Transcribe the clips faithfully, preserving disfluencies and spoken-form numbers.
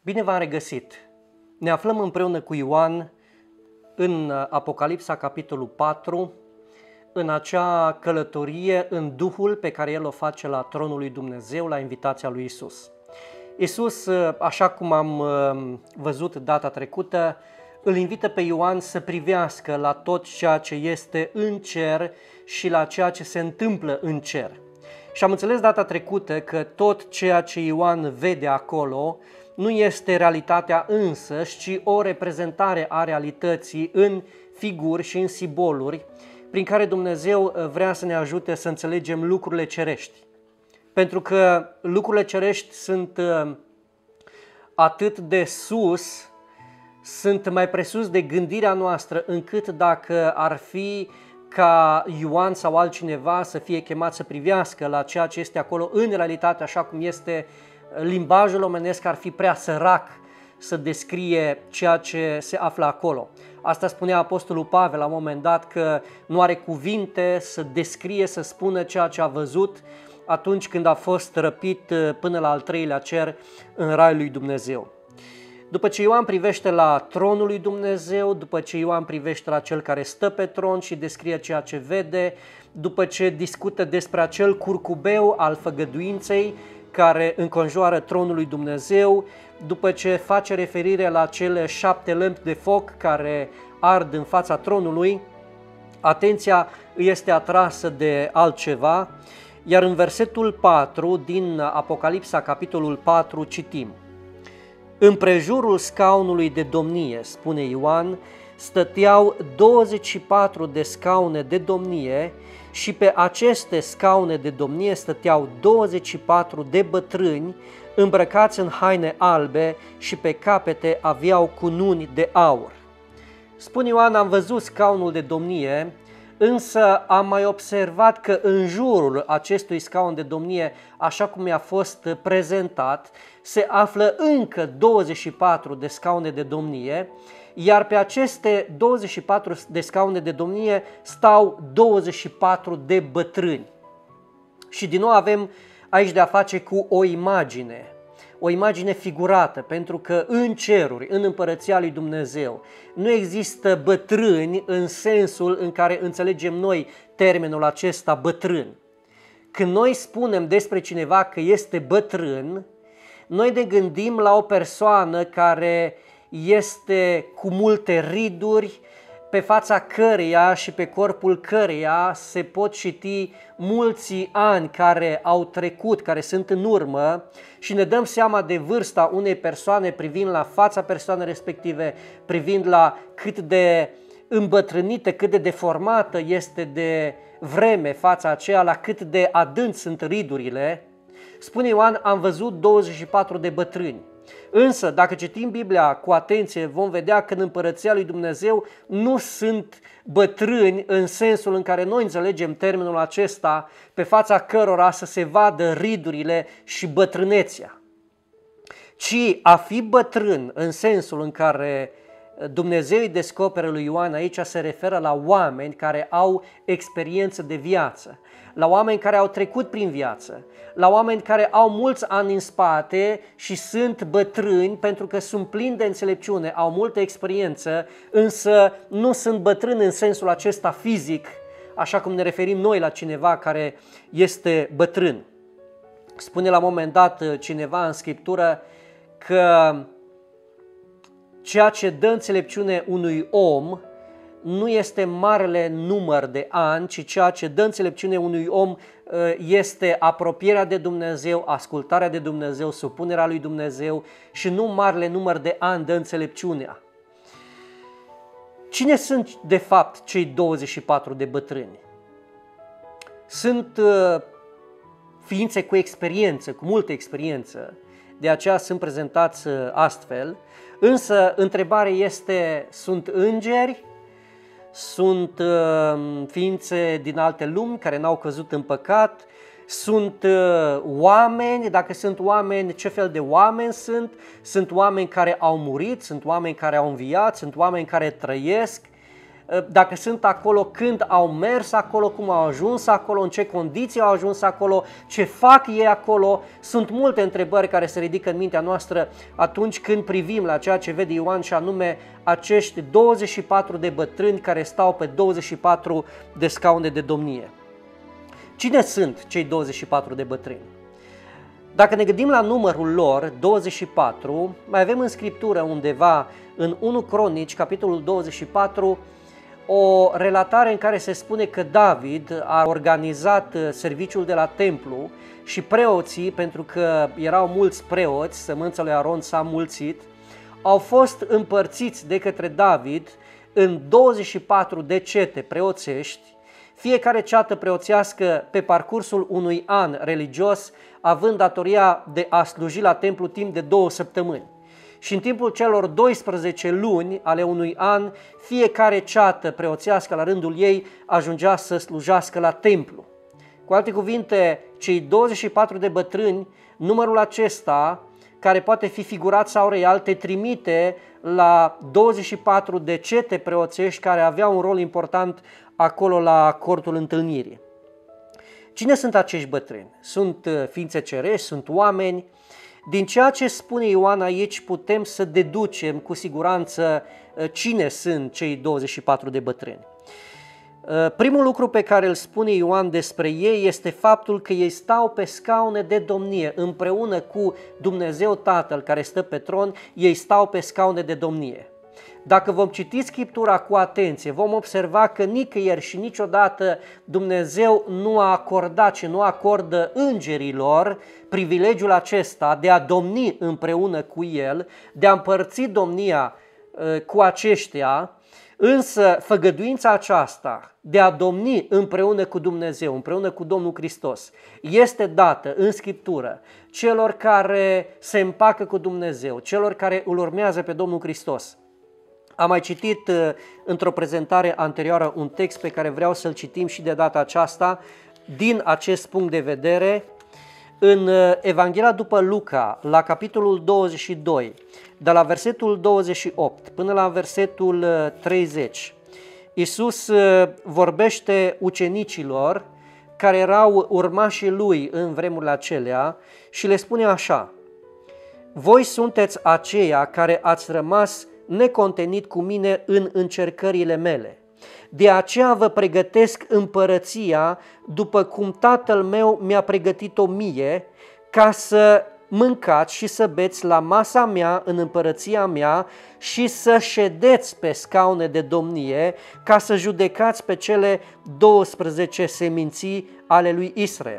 Bine v-am regăsit! Ne aflăm împreună cu Ioan în Apocalipsa, capitolul patru, în acea călătorie în Duhul pe care El o face la tronul lui Dumnezeu, la invitația lui Isus. Isus, așa cum am văzut data trecută, îl invită pe Ioan să privească la tot ceea ce este în cer și la ceea ce se întâmplă în cer. Și am înțeles data trecută că tot ceea ce Ioan vede acolo nu este realitatea însăși, ci o reprezentare a realității în figuri și în simboluri, prin care Dumnezeu vrea să ne ajute să înțelegem lucrurile cerești. Pentru că lucrurile cerești sunt atât de sus, sunt mai presus de gândirea noastră, încât dacă ar fi ca Ioan sau altcineva să fie chemat să privească la ceea ce este acolo în realitate, așa cum este limbajul omenesc, ar fi prea sărac să descrie ceea ce se află acolo. Asta spunea Apostolul Pavel la un moment dat, că nu are cuvinte să descrie, să spună ceea ce a văzut atunci când a fost răpit până la al treilea cer în raiul lui Dumnezeu. După ce Ioan privește la tronul lui Dumnezeu, după ce Ioan privește la cel care stă pe tron și descrie ceea ce vede, după ce discută despre acel curcubeu al făgăduinței care înconjoară tronul lui Dumnezeu, după ce face referire la cele șapte lămpi de foc care ard în fața tronului, atenția îi este atrasă de altceva, iar în versetul patru din Apocalipsa, capitolul patru, citim: Împrejurul scaunului de domnie, spune Ioan, stăteau douăzeci și patru de scaune de domnie și pe aceste scaune de domnie stăteau douăzeci și patru de bătrâni îmbrăcați în haine albe și pe capete aveau cununi de aur. Spune Ioan, am văzut scaunul de domnie, însă am mai observat că în jurul acestui scaun de domnie, așa cum i-a fost prezentat, se află încă douăzeci și patru de scaune de domnie, iar pe aceste douăzeci și patru de scaune de domnie stau douăzeci și patru de bătrâni. Și din nou avem aici de a face cu o imagine, o imagine figurată, pentru că în ceruri, în împărăția lui Dumnezeu, nu există bătrâni în sensul în care înțelegem noi termenul acesta bătrân. Când noi spunem despre cineva că este bătrân, noi ne gândim la o persoană care este cu multe riduri, pe fața căreia și pe corpul căreia se pot citi mulți ani care au trecut, care sunt în urmă, și ne dăm seama de vârsta unei persoane privind la fața persoanei respective, privind la cât de îmbătrânită, cât de deformată este de vreme fața aceea, la cât de adânci sunt ridurile. Spune Ioan, am văzut douăzeci și patru de bătrâni. Însă, dacă citim Biblia cu atenție, vom vedea că în împărăția lui Dumnezeu nu sunt bătrâni în sensul în care noi înțelegem termenul acesta, pe fața cărora să se vadă ridurile și bătrânețea, ci a fi bătrân în sensul în care Dumnezeu îi descoperă lui Ioan aici se referă la oameni care au experiență de viață, la oameni care au trecut prin viață, la oameni care au mulți ani în spate și sunt bătrâni pentru că sunt plini de înțelepciune, au multă experiență, însă nu sunt bătrâni în sensul acesta fizic, așa cum ne referim noi la cineva care este bătrân. Spune la un moment dat cineva în Scriptură că ceea ce dă înțelepciune unui om nu este marele număr de ani, ci ceea ce dă înțelepciune unui om este apropierea de Dumnezeu, ascultarea de Dumnezeu, supunerea lui Dumnezeu și nu marele număr de ani dă înțelepciunea. Cine sunt de fapt cei douăzeci și patru de bătrâni? Sunt ființe cu experiență, cu multă experiență, de aceea sunt prezentați astfel, însă întrebarea este, sunt îngeri? Sunt uh, ființe din alte lumi care n-au căzut în păcat, sunt uh, oameni, dacă sunt oameni, ce fel de oameni sunt? Sunt oameni care au murit, sunt oameni care au înviat, sunt oameni care trăiesc, dacă sunt acolo, când au mers acolo, cum au ajuns acolo, în ce condiții au ajuns acolo, ce fac ei acolo. Sunt multe întrebări care se ridică în mintea noastră atunci când privim la ceea ce vede Ioan, și anume acești douăzeci și patru de bătrâni care stau pe douăzeci și patru de scaune de domnie. Cine sunt cei douăzeci și patru de bătrâni? Dacă ne gândim la numărul lor, douăzeci și patru, mai avem în Scriptură undeva în unu Cronici, capitolul douăzeci și patru, o relatare în care se spune că David a organizat serviciul de la templu și preoții, pentru că erau mulți preoți, sămânța lui Aron s-a mulțit, au fost împărțiți de către David în douăzeci și patru de cete preoțești, fiecare ceată preoțească pe parcursul unui an religios, având datoria de a sluji la templu timp de două săptămâni. Și în timpul celor doisprezece luni ale unui an, fiecare ceată preoțească la rândul ei ajungea să slujească la templu. Cu alte cuvinte, cei douăzeci și patru de bătrâni, numărul acesta, care poate fi figurat sau real, te trimite la douăzeci și patru de cete preoțești care aveau un rol important acolo la cortul întâlnirii. Cine sunt acești bătrâni? Sunt ființe cerești, sunt oameni. Din ceea ce spune Ioan aici putem să deducem cu siguranță cine sunt cei douăzeci și patru de bătrâni. Primul lucru pe care îl spune Ioan despre ei este faptul că ei stau pe scaune de domnie împreună cu Dumnezeu Tatăl care stă pe tron, ei stau pe scaune de domnie. Dacă vom citi Scriptura cu atenție, vom observa că nicăieri și niciodată Dumnezeu nu a acordat și nu acordă îngerilor privilegiul acesta de a domni împreună cu El, de a împărți domnia cu aceștia, însă făgăduința aceasta de a domni împreună cu Dumnezeu, împreună cu Domnul Hristos, este dată în Scriptură celor care se împacă cu Dumnezeu, celor care îl urmează pe Domnul Hristos. Am mai citit uh, într-o prezentare anterioară un text pe care vreau să-l citim și de data aceasta din acest punct de vedere. În uh, Evanghelia după Luca, la capitolul douăzeci și doi, de la versetul douăzeci și opt până la versetul uh, treizeci, Iisus uh, vorbește ucenicilor care erau urmașii Lui în vremurile acelea și le spune așa: voi sunteți aceia care ați rămas necontenit cu mine în încercările mele. De aceea vă pregătesc împărăția după cum Tatăl meu mi-a pregătit-o mie, ca să mâncați și să beți la masa mea în împărăția mea și să ședeți pe scaune de domnie, ca să judecați pe cele douăsprezece seminții ale lui Israel.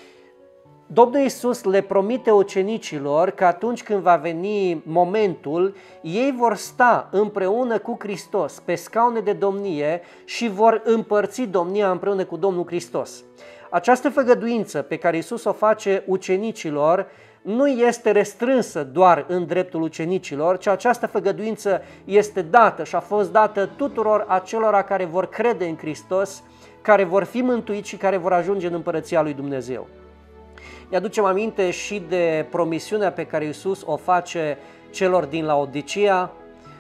Domnul Iisus le promite ucenicilor că atunci când va veni momentul, ei vor sta împreună cu Hristos pe scaune de domnie și vor împărți domnia împreună cu Domnul Hristos. Această făgăduință pe care Iisus o face ucenicilor nu este restrânsă doar în dreptul ucenicilor, ci această făgăduință este dată și a fost dată tuturor acelora care vor crede în Hristos, care vor fi mântuiți și care vor ajunge în împărăția lui Dumnezeu. Ne aducem aminte și de promisiunea pe care Iisus o face celor din Laodicea: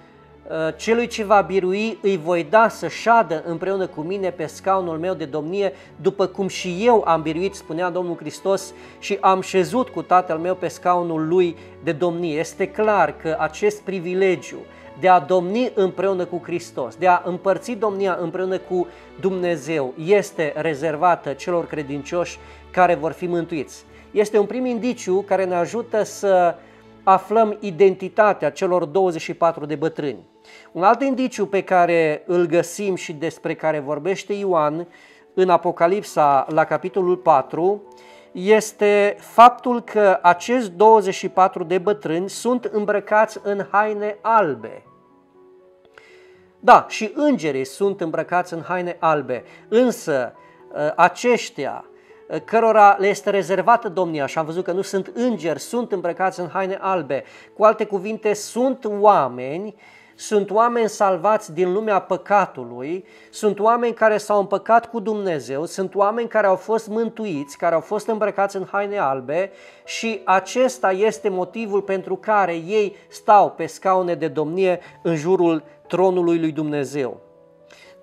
celui ce va birui îi voi da să șadă împreună cu mine pe scaunul meu de domnie, după cum și eu am biruit, spunea Domnul Hristos, și am șezut cu Tatăl meu pe scaunul lui de domnie. Este clar că acest privilegiu de a domni împreună cu Hristos, de a împărți domnia împreună cu Dumnezeu, este rezervată celor credincioși care vor fi mântuiți. Este un prim indiciu care ne ajută să aflăm identitatea celor douăzeci și patru de bătrâni. Un alt indiciu pe care îl găsim și despre care vorbește Ioan în Apocalipsa la capitolul patru este faptul că acești douăzeci și patru de bătrâni sunt îmbrăcați în haine albe. Da, și îngerii sunt îmbrăcați în haine albe, însă aceștia cărora le este rezervată domnia, și am văzut că nu sunt îngeri, sunt îmbrăcați în haine albe. Cu alte cuvinte, sunt oameni, sunt oameni salvați din lumea păcatului, sunt oameni care s-au împăcat cu Dumnezeu, sunt oameni care au fost mântuiți, care au fost îmbrăcați în haine albe, și acesta este motivul pentru care ei stau pe scaune de domnie în jurul tronului lui Dumnezeu.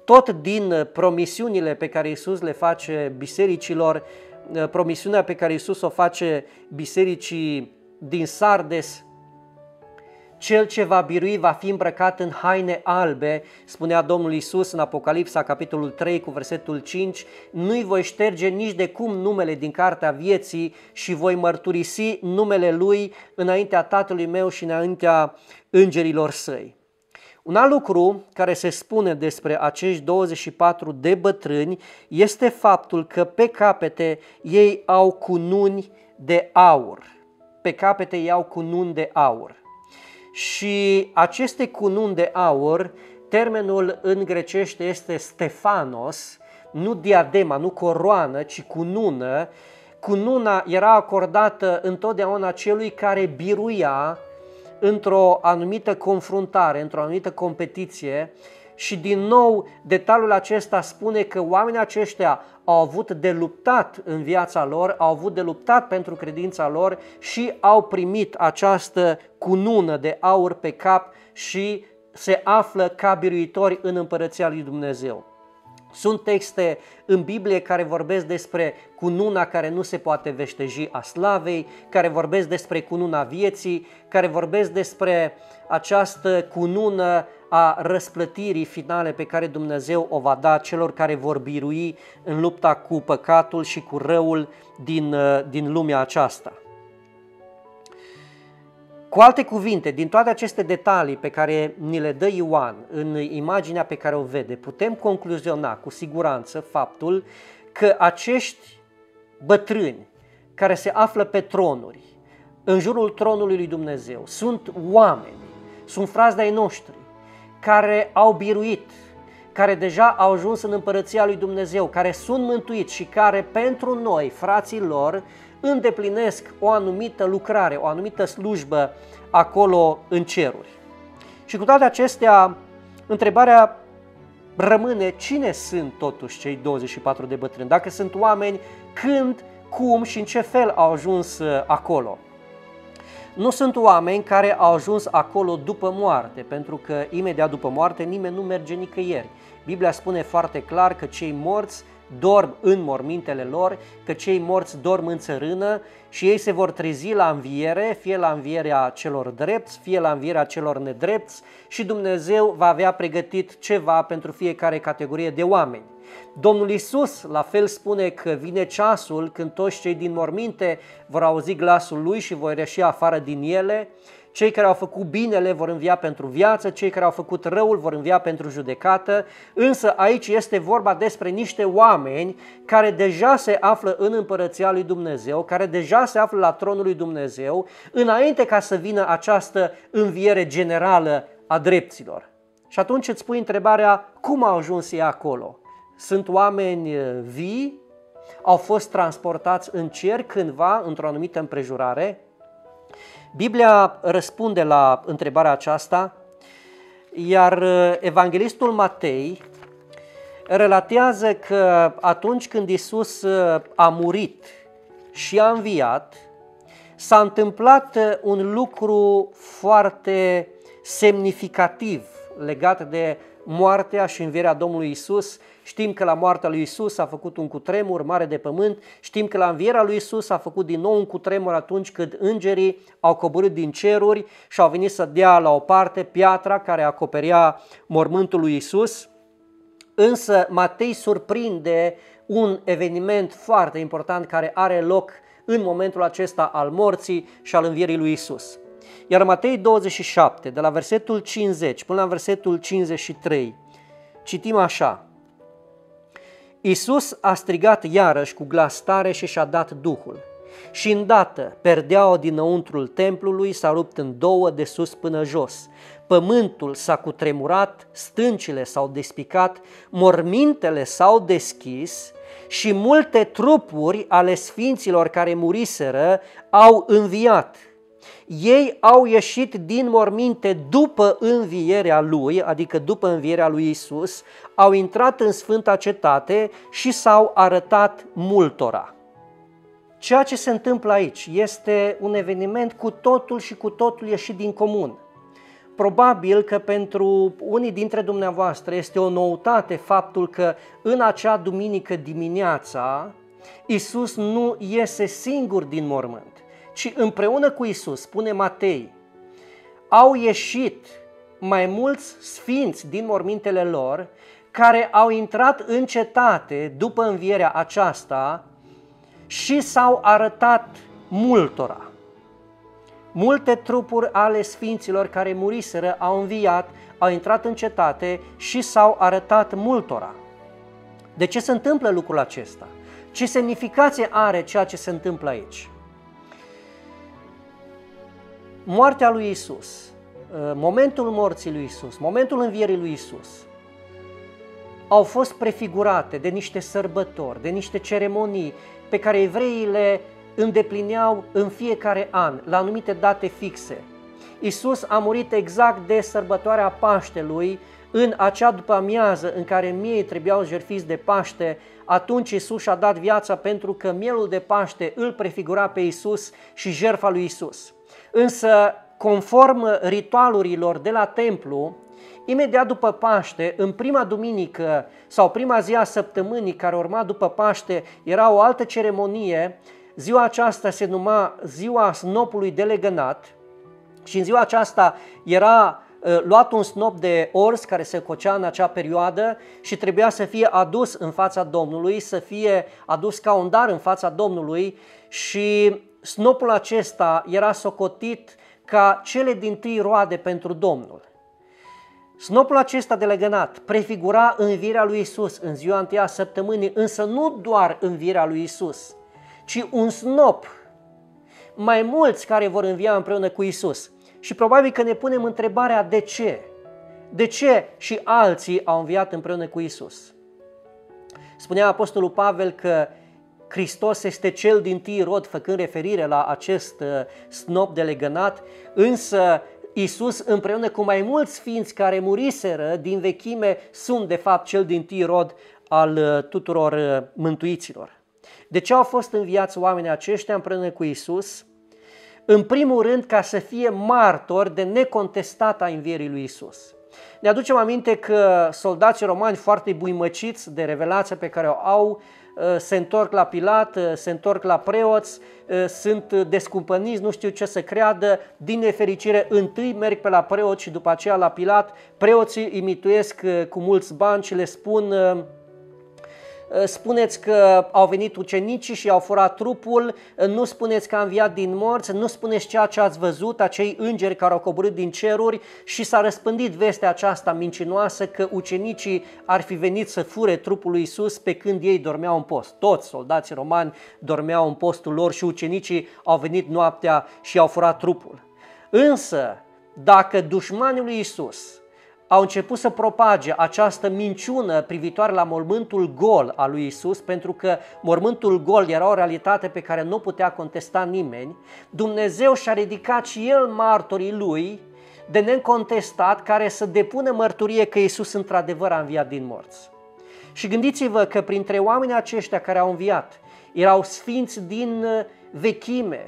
tot din promisiunile pe care Iisus le face bisericilor, promisiunea pe care Iisus o face bisericii din Sardes, cel ce va birui va fi îmbrăcat în haine albe, spunea Domnul Iisus în Apocalipsa, capitolul trei, cu versetul cinci, nu-i voi șterge nici de cum numele din cartea vieții și voi mărturisi numele Lui înaintea Tatălui meu și înaintea îngerilor săi. Un alt lucru care se spune despre acești douăzeci și patru de bătrâni este faptul că pe capete ei au cununi de aur. Pe capete ei au cununi de aur. Și aceste cununi de aur, termenul în grecește este Stefanos, nu diadema, nu coroană, ci cunună. Cununa era acordată întotdeauna celui care biruia într-o anumită confruntare, într-o anumită competiție. Și din nou detaliul acesta spune că oamenii aceștia au avut de luptat în viața lor, au avut de luptat pentru credința lor și au primit această cunună de aur pe cap și se află ca biruitori în împărăția lui Dumnezeu. Sunt texte în Biblie care vorbesc despre cununa care nu se poate veșteji a slavei, care vorbesc despre cununa vieții, care vorbesc despre această cunună a răsplătirii finale pe care Dumnezeu o va da celor care vor birui în lupta cu păcatul și cu răul din, din lumea aceasta. Cu alte cuvinte, din toate aceste detalii pe care ni le dă Ioan în imaginea pe care o vede, putem concluziona cu siguranță faptul că acești bătrâni care se află pe tronuri, în jurul tronului lui Dumnezeu, sunt oameni, sunt frați de-ai noștri, care au biruit, care deja au ajuns în împărăția lui Dumnezeu, care sunt mântuiți și care pentru noi, frații lor, îndeplinesc o anumită lucrare, o anumită slujbă acolo în ceruri. Și cu toate acestea, întrebarea rămâne: cine sunt totuși cei douăzeci și patru de bătrâni? Dacă sunt oameni, când, cum și în ce fel au ajuns acolo? Nu sunt oameni care au ajuns acolo după moarte, pentru că imediat după moarte nimeni nu merge nicăieri. Biblia spune foarte clar că cei morți dorm în mormintele lor, că cei morți dorm în țărână și ei se vor trezi la înviere, fie la învierea celor drepți, fie la învierea celor nedrepți, și Dumnezeu va avea pregătit ceva pentru fiecare categorie de oameni. Domnul Iisus la fel spune că vine ceasul când toți cei din morminte vor auzi glasul Lui și vor ieși afară din ele. Cei care au făcut binele vor învia pentru viață, cei care au făcut răul vor învia pentru judecată, însă aici este vorba despre niște oameni care deja se află în împărăția lui Dumnezeu, care deja se află la tronul lui Dumnezeu, înainte ca să vină această înviere generală a drepților. Și atunci îți pui întrebarea: cum au ajuns ei acolo? Sunt oameni vii? Au fost transportați în cer cândva într-o anumită împrejurare? Biblia răspunde la întrebarea aceasta, iar evanghelistul Matei relatează că atunci când Iisus a murit și a înviat, s-a întâmplat un lucru foarte semnificativ legat de moartea și învierea Domnului Iisus. Știm că la moartea lui Iisus a făcut un cutremur mare de pământ, știm că la învierea lui Iisus a făcut din nou un cutremur atunci când îngerii au coborât din ceruri și au venit să dea la o parte piatra care acoperea mormântul lui Iisus. Însă Matei surprinde un eveniment foarte important care are loc în momentul acesta al morții și al învierii lui Iisus. Iar Matei douăzeci și șapte, de la versetul cincizeci până la versetul cincizeci și trei, citim așa: Iisus a strigat iarăși cu glas tare și și-a dat Duhul. Și îndată perdeaua dinăuntrul templului s-a rupt în două de sus până jos. Pământul s-a cutremurat, stâncile s-au despicat, mormintele s-au deschis și multe trupuri ale sfinților care muriseră au înviat. Ei au ieșit din morminte după învierea lui, adică după învierea lui Iisus, au intrat în Sfânta Cetate și s-au arătat multora. Ceea ce se întâmplă aici este un eveniment cu totul și cu totul ieșit din comun. Probabil că pentru unii dintre dumneavoastră este o noutate faptul că în acea duminică dimineața Iisus nu iese singur din mormânt, ci împreună cu Iisus, spune Matei, au ieșit mai mulți sfinți din mormintele lor care au intrat în cetate după învierea aceasta și s-au arătat multora. Multe trupuri ale sfinților care muriseră au înviat, au intrat în cetate și s-au arătat multora. De ce se întâmplă lucrul acesta? Ce semnificație are ceea ce se întâmplă aici? Moartea lui Iisus, momentul morții lui Iisus, momentul învierii lui Iisus au fost prefigurate de niște sărbători, de niște ceremonii pe care evreii le îndeplineau în fiecare an, la anumite date fixe. Iisus a murit exact de sărbătoarea Paștelui, în acea după-amiază în care miei trebuiau jertfiți de Paște. Atunci Iisus și-a dat viața pentru că mielul de Paște îl prefigura pe Iisus și jertfa lui Iisus. Însă, conform ritualurilor de la templu, imediat după Paște, în prima duminică sau prima zi a săptămânii care urma după Paște, era o altă ceremonie. Ziua aceasta se numa ziua snopului de legănat și în ziua aceasta era uh, luat un snop de ors care se cocea în acea perioadă și trebuia să fie adus în fața Domnului, să fie adus ca un dar în fața Domnului și snopul acesta era socotit ca cele dintâi roade pentru Domnul. Snopul acesta de legănat prefigura învierea lui Iisus în ziua întâia a săptămânii, însă nu doar învierea lui Iisus, ci un snop, mai mulți care vor învia împreună cu Iisus. Și probabil că ne punem întrebarea de ce? De ce și alții au înviat împreună cu Iisus? Spunea Apostolul Pavel că Hristos este cel dintâi rod, făcând referire la acest snop de legănat, însă Iisus împreună cu mai mulți sfinți care muriseră din vechime sunt de fapt cel dintâi rod al tuturor mântuiților. De ce au fost înviați oamenii aceștia împreună cu Iisus? În primul rând ca să fie martori de necontestat a învierii lui Iisus. Ne aducem aminte că soldații romani foarte buimăciți de revelația pe care o au, se întorc la Pilat, se întorc la preoți, sunt descumpăniți, nu știu ce să creadă, din nefericire întâi merg pe la preoți și după aceea la Pilat. Preoții îi mituiesc cu mulți bani și le spun: spuneți că au venit ucenicii și au furat trupul, nu spuneți că a înviat din morți, nu spuneți ceea ce ați văzut, acei îngeri care au coborât din ceruri, și s-a răspândit vestea aceasta mincinoasă că ucenicii ar fi venit să fure trupul lui Iisus pe când ei dormeau în post. Toți soldații romani dormeau în postul lor și ucenicii au venit noaptea și au furat trupul. Însă, dacă dușmanii lui Iisus au început să propage această minciună privitoare la mormântul gol al lui Iisus, pentru că mormântul gol era o realitate pe care nu putea contesta nimeni, Dumnezeu și-a ridicat și El martorii Lui de necontestat care să depună mărturie că Iisus într-adevăr a înviat din morți. Și gândiți-vă că printre oamenii aceștia care au înviat erau sfinți din vechime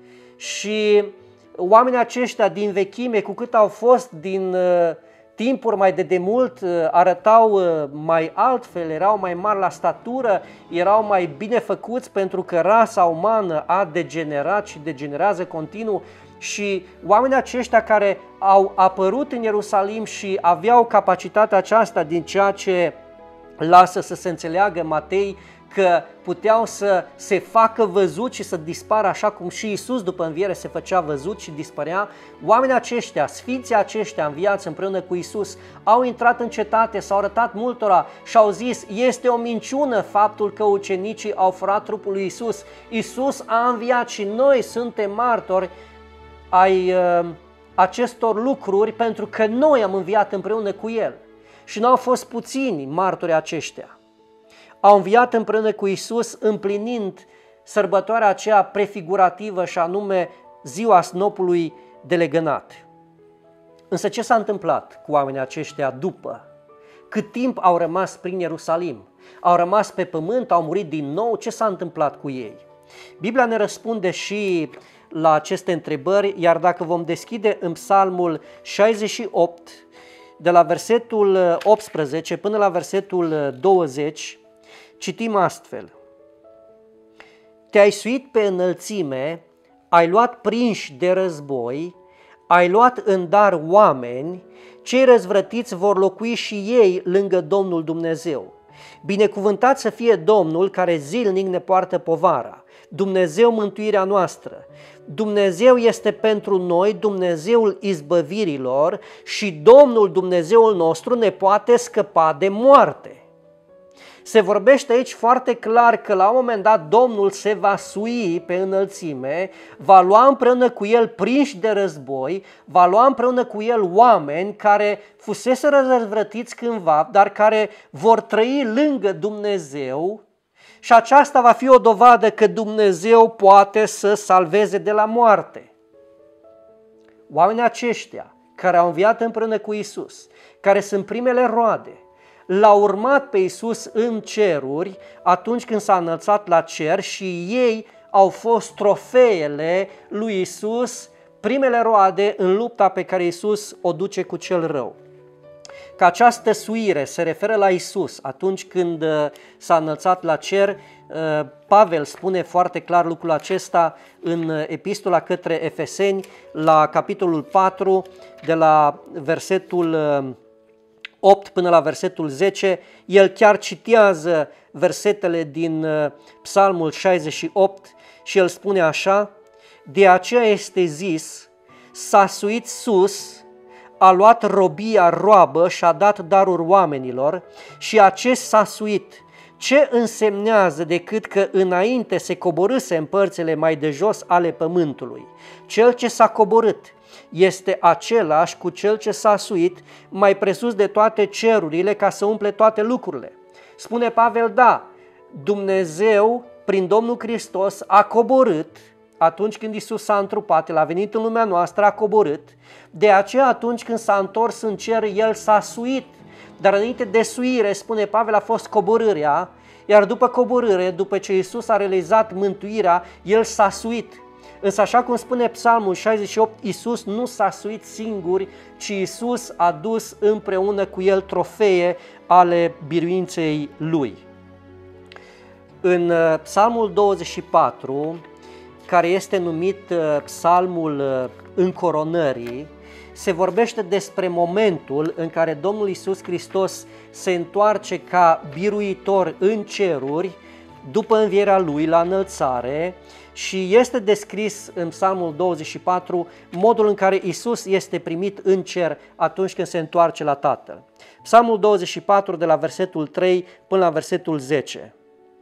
și oamenii aceștia din vechime, cu cât au fost din timpuri mai de demult, arătau mai altfel, erau mai mari la statură, erau mai bine făcuți pentru că rasa umană a degenerat și degenerează continuu. Și oamenii aceștia care au apărut în Ierusalim și aveau capacitatea aceasta din ceea ce lasă să se înțeleagă Matei, că puteau să se facă văzut și să dispară așa cum și Iisus după înviere se făcea văzut și dispărea. Oamenii aceștia, sfinții aceștia înviați împreună cu Iisus, au intrat în cetate, s-au arătat multora și au zis: este o minciună faptul că ucenicii au furat trupul lui Iisus. Iisus a înviat și noi suntem martori ai uh, acestor lucruri pentru că noi am înviat împreună cu El. Și nu au fost puțini martori aceștia. Au înviat împreună cu Iisus împlinind sărbătoarea aceea prefigurativă și anume ziua snopului de legănat. Însă ce s-a întâmplat cu oamenii aceștia după? Cât timp au rămas prin Ierusalim? Au rămas pe pământ? Au murit din nou? Ce s-a întâmplat cu ei? Biblia ne răspunde și la aceste întrebări, iar dacă vom deschide în Psalmul șaizeci și opt, de la versetul optsprezece până la versetul douăzeci, citim astfel: Te-ai suit pe înălțime, ai luat prinși de război, ai luat în dar oameni, cei răzvrătiți vor locui și ei lângă Domnul Dumnezeu. Binecuvântat să fie Domnul care zilnic ne poartă povara, Dumnezeu mântuirea noastră. Dumnezeu este pentru noi Dumnezeul izbăvirilor și Domnul Dumnezeul nostru ne poate scăpa de moarte. Se vorbește aici foarte clar că la un moment dat Domnul se va sui pe înălțime, va lua împreună cu el prinși de război, va lua împreună cu el oameni care fusese răzvrătiți cândva, dar care vor trăi lângă Dumnezeu, și aceasta va fi o dovadă că Dumnezeu poate să salveze de la moarte. Oamenii aceștia care au înviat împreună cu Isus, care sunt primele roade, l-au urmat pe Isus în ceruri atunci când s-a înălțat la cer și ei au fost trofeele lui Isus, primele roade în lupta pe care Isus o duce cu cel rău. Că această suire se referă la Isus atunci când s-a înălțat la cer, Pavel spune foarte clar lucrul acesta în epistola către Efeseni, la capitolul patru, de la versetul opt până la versetul zece, el chiar citează versetele din Psalmul șaizeci și opt și el spune așa: De aceea este zis, s-a suit sus, a luat robia roabă și a dat daruri oamenilor, și acest s-a suit. Ce însemnează decât că înainte se coborâse în părțile mai de jos ale pământului? Cel ce s-a coborât este același cu cel ce s-a suit mai presus de toate cerurile ca să umple toate lucrurile. Spune Pavel, da, Dumnezeu prin Domnul Hristos a coborât atunci când Isus s-a întrupat, El a venit în lumea noastră, a coborât, de aceea atunci când s-a întors în cer, El s-a suit, dar înainte de suire, spune Pavel, a fost coborârea, iar după coborâre, după ce Isus a realizat mântuirea, El s-a suit. Însă așa cum spune Psalmul șaizeci și opt, Isus nu s-a suit singur, ci Isus a dus împreună cu El trofee ale biruinței Lui. În Psalmul douăzeci și patru, care este numit Psalmul încoronării, se vorbește despre momentul în care Domnul Iisus Hristos se întoarce ca biruitor în ceruri după învierea Lui la înălțare și este descris în Psalmul douăzeci și patru modul în care Iisus este primit în cer atunci când se întoarce la Tatăl. Psalmul douăzeci și patru de la versetul trei până la versetul zece.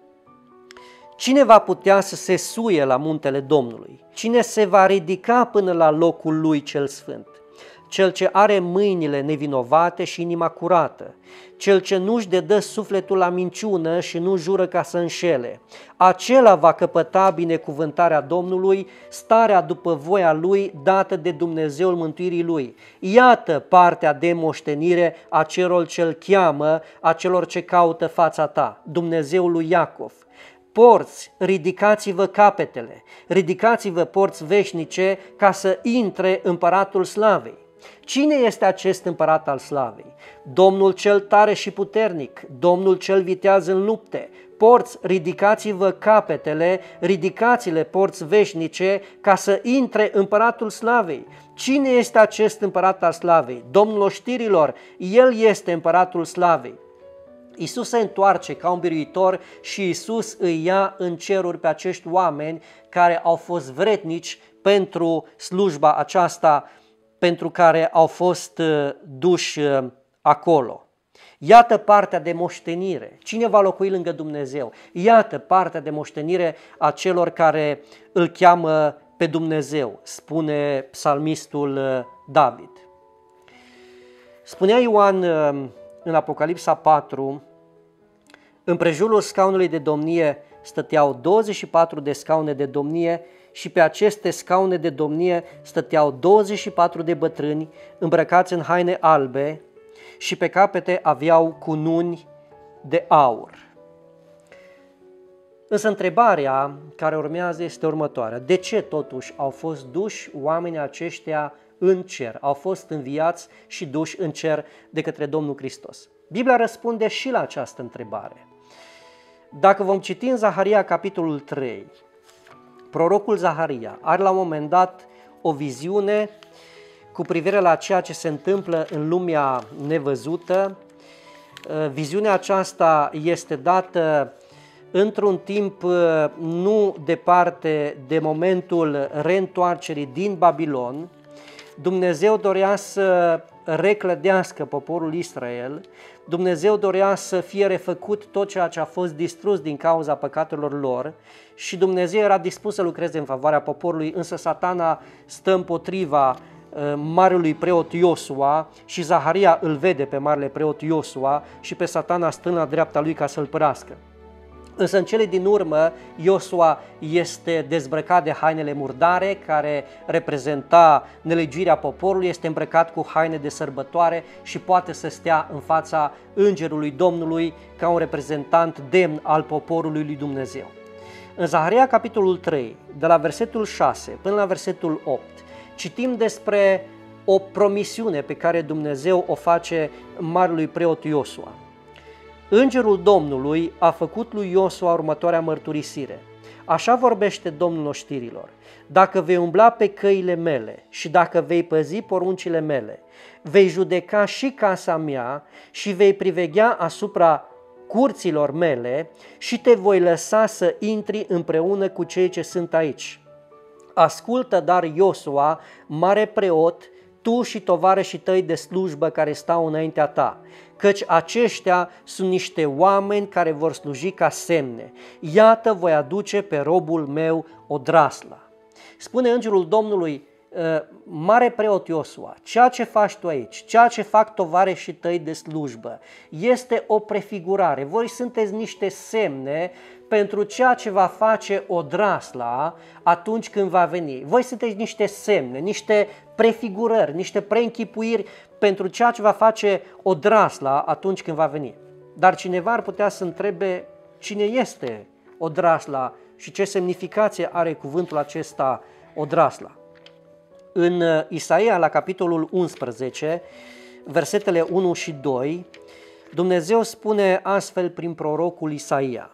Cine va putea să se suie la muntele Domnului? Cine se va ridica până la locul Lui cel sfânt? Cel ce are mâinile nevinovate și inima curată, cel ce nu-și dedă sufletul la minciună și nu jură ca să înșele, acela va căpăta binecuvântarea Domnului, starea după voia Lui dată de Dumnezeul mântuirii Lui. Iată partea de moștenire a celor ce-L cheamă, a celor ce caută fața Ta, Dumnezeul lui Iacov. Porți, ridicați-vă capetele, ridicați-vă porți veșnice ca să intre împăratul slavei. Cine este acest împărat al slavei? Domnul cel tare și puternic, Domnul cel viteaz în lupte. Porți, ridicați-vă capetele, ridicați-le porți veșnice ca să intre împăratul slavei. Cine este acest împărat al slavei? Domnul oștirilor, El este împăratul slavei. Iisus se întoarce ca un biruitor și Iisus îi ia în ceruri pe acești oameni care au fost vrednici pentru slujba aceasta pentru care au fost duși acolo. Iată partea de moștenire. Cine va locui lângă Dumnezeu? Iată partea de moștenire a celor care îl cheamă pe Dumnezeu, spune psalmistul David. Spunea Ioan în Apocalipsa patru, împrejurul scaunului de domnie stăteau douăzeci și patru de scaune de domnie și pe aceste scaune de domnie stăteau douăzeci și patru de bătrâni îmbrăcați în haine albe și pe capete aveau cununi de aur. Însă întrebarea care urmează este următoarea. De ce totuși au fost duși oamenii aceștia în cer? Au fost înviați și duși în cer de către Domnul Hristos? Biblia răspunde și la această întrebare. Dacă vom citi în Zaharia, capitolul trei, prorocul Zaharia are la un moment dat o viziune cu privire la ceea ce se întâmplă în lumea nevăzută. Viziunea aceasta este dată într-un timp nu departe de momentul reîntoarcerii din Babilon. Dumnezeu dorea să reclădească poporul Israel, Dumnezeu dorea să fie refăcut tot ceea ce a fost distrus din cauza păcatelor lor și Dumnezeu era dispus să lucreze în favoarea poporului, însă Satana stă împotriva marelui preot Iosua și Zaharia îl vede pe marele preot Iosua și pe Satana stând la dreapta lui ca să-l părască. Însă în cele din urmă, Iosua este dezbrăcat de hainele murdare care reprezenta nelegiuirea poporului, este îmbrăcat cu haine de sărbătoare și poate să stea în fața îngerului Domnului ca un reprezentant demn al poporului lui Dumnezeu. În Zaharia, capitolul trei, de la versetul șase până la versetul opt, citim despre o promisiune pe care Dumnezeu o face marelui preot Iosua. Îngerul Domnului a făcut lui Iosua următoarea mărturisire. Așa vorbește Domnul oștirilor: dacă vei umbla pe căile mele și dacă vei păzi poruncile mele, vei judeca și casa mea și vei priveghea asupra curților mele și te voi lăsa să intri împreună cu cei ce sunt aici. Ascultă dar, Iosua, mare preot, tu și tovarășii tăi de slujbă care stau înaintea ta, căci aceștia sunt niște oameni care vor sluji ca semne. Iată, voi aduce pe robul meu odrasla. Spune îngerul Domnului: mare preot Iosua, ceea ce faci tu aici, ceea ce fac tovarășii tăi de slujbă, este o prefigurare. Voi sunteți niște semne pentru ceea ce va face odrasla atunci când va veni. Voi sunteți niște semne, niște prefigurări, niște preînchipuiri pentru ceea ce va face odrasla atunci când va veni. Dar cineva ar putea să întrebe cine este odrasla și ce semnificație are cuvântul acesta odrasla. În Isaia, la capitolul unsprezece, versetele unu și doi, Dumnezeu spune astfel prin prorocul Isaia: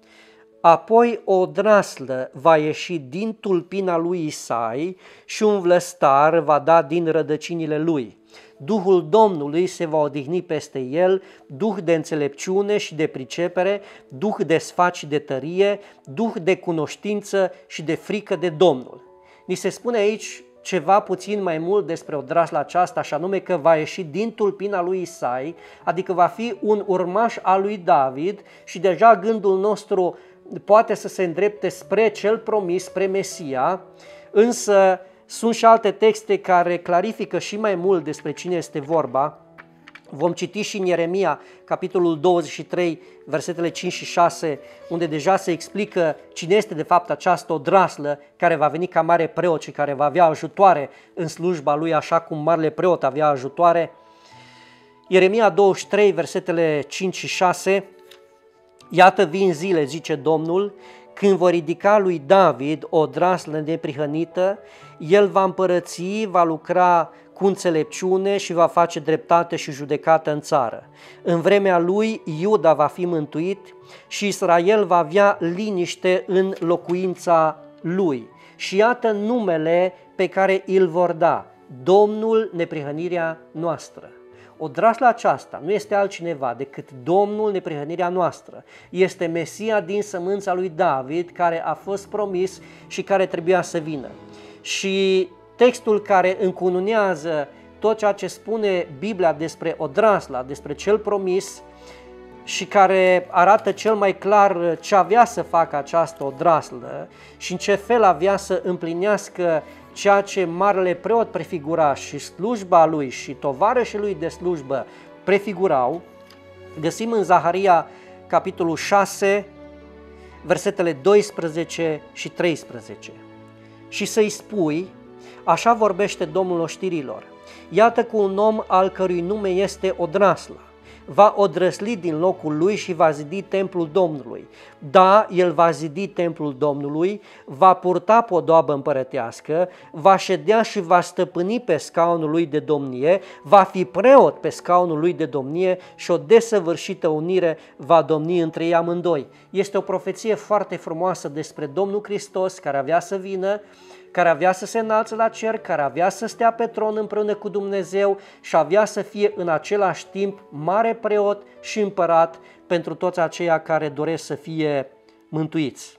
apoi o odraslă va ieși din tulpina lui Isai și un vlăstar va da din rădăcinile lui. Duhul Domnului se va odihni peste el, duh de înțelepciune și de pricepere, duh de sfat și de tărie, duh de cunoștință și de frică de Domnul. Ni se spune aici ceva puțin mai mult despre odrasla aceasta, și anume că va ieși din tulpina lui Isai, adică va fi un urmaș al lui David și deja gândul nostru poate să se îndrepte spre cel promis, spre Mesia, însă sunt și alte texte care clarifică și mai mult despre cine este vorba. Vom citi și în Ieremia, capitolul douăzeci și trei, versetele cinci și șase, unde deja se explică cine este de fapt această odraslă care va veni ca mare preot și care va avea ajutoare în slujba lui, așa cum marele preot avea ajutoare. Ieremia douăzeci și trei, versetele cinci și șase, iată vin zile, zice Domnul, când vor ridica lui David o odraslă neprihănită, el va împărăți, va lucra cu înțelepciune și va face dreptate și judecată în țară. În vremea lui Iuda va fi mântuit și Israel va avea liniște în locuința lui. Și iată numele pe care îl vor da: Domnul, neprihănirea noastră. Odrasla aceasta nu este altcineva decât Domnul, neprihănirea noastră. Este Mesia din sămânța lui David, care a fost promis și care trebuia să vină. Și textul care încununează tot ceea ce spune Biblia despre odrasla, despre cel promis și care arată cel mai clar ce avea să facă această odraslă și în ce fel avea să împlinească ceea ce marele preot prefigura și slujba lui și tovarășii lui de slujbă prefigurau, găsim în Zaharia, capitolul șase, versetele doisprezece și treisprezece. Și să-i spui: așa vorbește Domnul oștirilor, iată cu un om al cărui nume este odrasla, va odrăsli din locul lui și va zidi templul Domnului. Da, el va zidi templul Domnului, va purta podoabă împărătească, va ședea și va stăpâni pe scaunul lui de domnie, va fi preot pe scaunul lui de domnie și o desăvârșită unire va domni între ei amândoi. Este o profeție foarte frumoasă despre Domnul Hristos care avea să vină, care avea să se înalțe la cer, care avea să stea pe tron împreună cu Dumnezeu și avea să fie în același timp mare preot și împărat pentru toți aceia care doresc să fie mântuiți.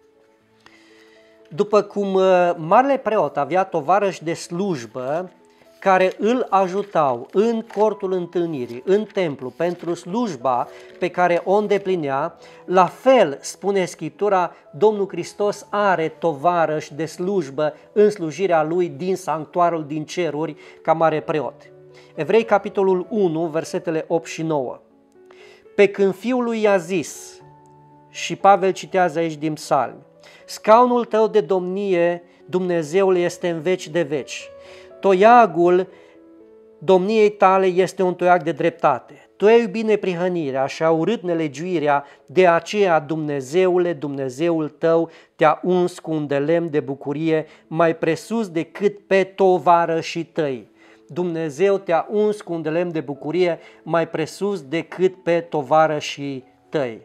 După cum marele preot avea tovarăși de slujbă care îl ajutau în cortul întâlnirii, în templu, pentru slujba pe care o îndeplinea, la fel, spune Scriptura, Domnul Hristos are tovarăși de slujbă în slujirea Lui din sanctuarul din ceruri ca mare preot. Evrei, capitolul unu, versetele opt și nouă. Pe când Fiul lui i-a zis, și Pavel citează aici din Psalmi, scaunul tău de domnie, Dumnezeul, este în veci de veci. Toiagul domniei tale este un toiag de dreptate. Tu ai iubit neprihănirea și ai urât nelegiuirea, de aceea, Dumnezeule, Dumnezeul tău te-a uns cu un de lemn de bucurie mai presus decât pe tovarășii tăi. Dumnezeu te-a uns cu un de lemn de bucurie mai presus decât pe tovarășii tăi.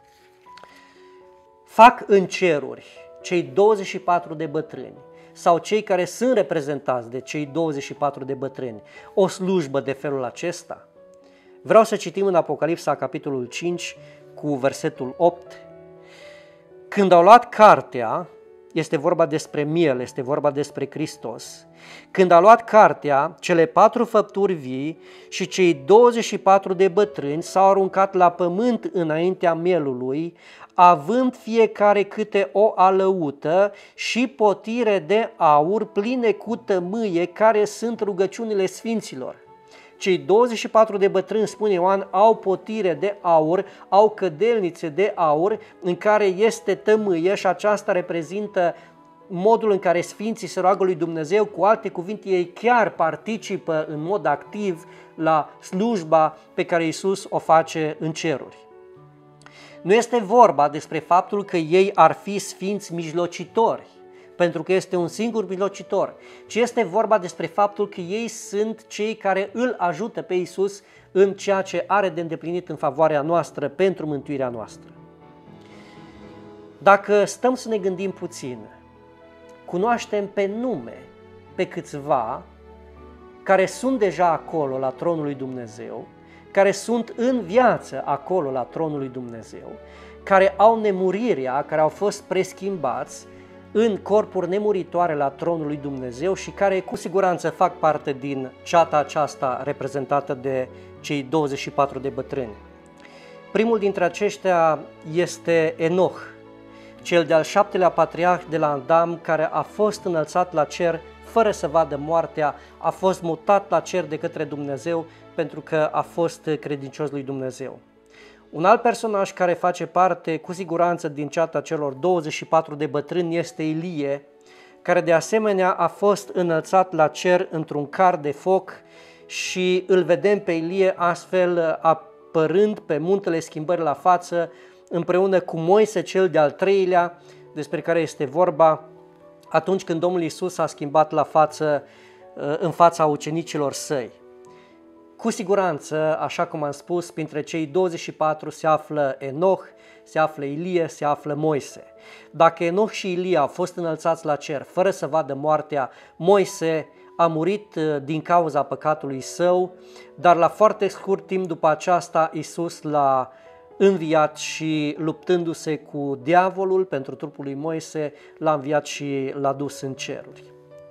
Fac în ceruri cei douăzeci și patru de bătrâni sau cei care sunt reprezentați de cei douăzeci și patru de bătrâni o slujbă de felul acesta? Vreau să citim în Apocalipsa, capitolul cinci, cu versetul opt. Când au luat cartea, este vorba despre miel, este vorba despre Hristos, când a luat cartea, cele patru făpturi vii și cei douăzeci și patru de bătrâni s-au aruncat la pământ înaintea mielului, având fiecare câte o alăută și potire de aur pline cu tămâie, care sunt rugăciunile sfinților. Cei douăzeci și patru de bătrâni, spune Ioan, au potire de aur, au cădelnițe de aur în care este tămâie și aceasta reprezintă modul în care sfinții se roagă lui Dumnezeu. Cu alte cuvinte, ei chiar participă în mod activ la slujba pe care Iisus o face în ceruri. Nu este vorba despre faptul că ei ar fi sfinți mijlocitori, pentru că este un singur mijlocitor, ci este vorba despre faptul că ei sunt cei care îl ajută pe Iisus în ceea ce are de îndeplinit în favoarea noastră pentru mântuirea noastră. Dacă stăm să ne gândim puțin, cunoaștem pe nume pe câțiva care sunt deja acolo la tronul lui Dumnezeu, care sunt în viață acolo la tronul lui Dumnezeu, care au nemurirea, care au fost preschimbați în corpuri nemuritoare la tronul lui Dumnezeu și care cu siguranță fac parte din ceata aceasta reprezentată de cei douăzeci și patru de bătrâni. Primul dintre aceștia este Enoch, cel de-al șaptelea patriarh de la Adam, care a fost înălțat la cer fără să vadă moartea, a fost mutat la cer de către Dumnezeu pentru că a fost credincios lui Dumnezeu. Un alt personaj care face parte cu siguranță din ceata celor douăzeci și patru de bătrâni este Ilie, care de asemenea a fost înălțat la cer într-un car de foc și îl vedem pe Ilie astfel apărând pe muntele schimbării la față împreună cu Moise cel de-al treilea, despre care este vorba atunci când Domnul Iisus a schimbat la față în fața ucenicilor săi. Cu siguranță, așa cum am spus, printre cei douăzeci și patru se află Enoch, se află Ilie, se află Moise. Dacă Enoch și Ilie au fost înălțați la cer fără să vadă moartea, Moise a murit din cauza păcatului său, dar la foarte scurt timp după aceasta Iisus l-a înviat și luptându-se cu diavolul pentru trupul lui Moise, l-a înviat și l-a dus în ceruri.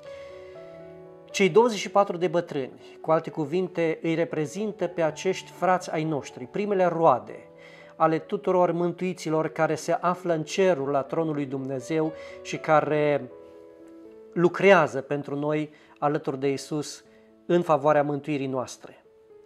Cei douăzeci și patru de bătrâni, cu alte cuvinte, îi reprezintă pe acești frați ai noștri, primele roade ale tuturor mântuiților care se află în cerul la tronul lui Dumnezeu și care lucrează pentru noi alături de Iisus în favoarea mântuirii noastre.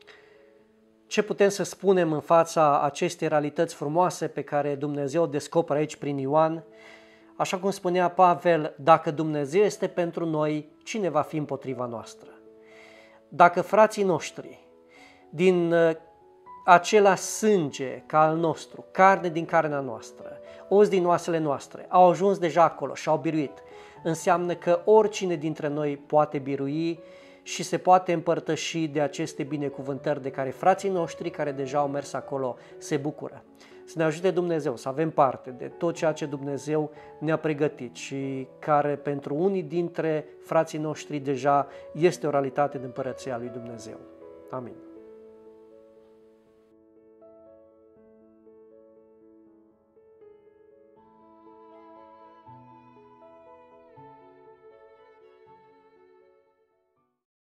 Ce putem să spunem în fața acestei realități frumoase pe care Dumnezeu o descoperă aici prin Ioan? Așa cum spunea Pavel, dacă Dumnezeu este pentru noi, cine va fi împotriva noastră? Dacă frații noștri din acela sânge ca al nostru, carne din carnea noastră, os din oasele noastre, au ajuns deja acolo și au biruit. Înseamnă că oricine dintre noi poate birui și se poate împărtăși de aceste binecuvântări de care frații noștri care deja au mers acolo se bucură. Să ne ajute Dumnezeu să avem parte de tot ceea ce Dumnezeu ne-a pregătit și care pentru unii dintre frații noștri deja este o realitate în Împărăția lui Dumnezeu. Amin.